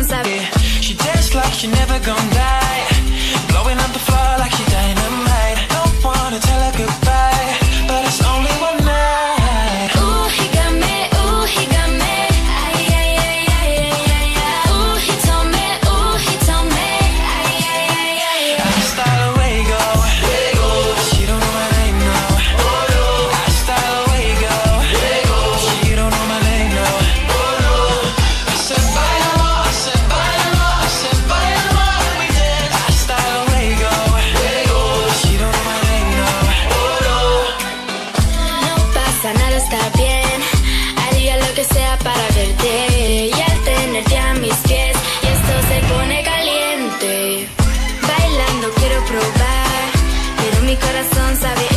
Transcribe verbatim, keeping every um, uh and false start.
sabe. She tastes like she never gonna die, blowing up the floor like she dynamite. Don't wanna tell her goodbye, but it's only one night. Ooh, he got me, ooh, he got me. Ay, ay, ay, ay, ay, ay, ay. Ooh, he told me, ooh, he told me. Ay, ay, ay, ay, ay. I style away go, she don't know my name no. I style away go, she don't know my name no. I said bailalo, I said bailalo, I said bailalo, and we dance. I style away go, she don't know my name no. No pasa nada, está bien. Haría lo que sea para verte y al tenerte a mis pies y esto se pone caliente. Bailando quiero probar, pero mi corazón sabe